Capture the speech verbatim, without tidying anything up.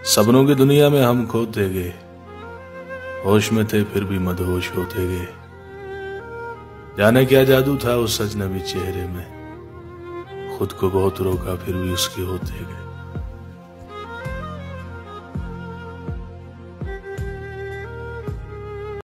सपनों की दुनिया में हम खोते गए, होश में थे फिर भी मदहोश होते गए। जाने क्या जादू था उस अजनबी चेहरे में, खुद को बहुत रोका फिर भी उसके होते गए।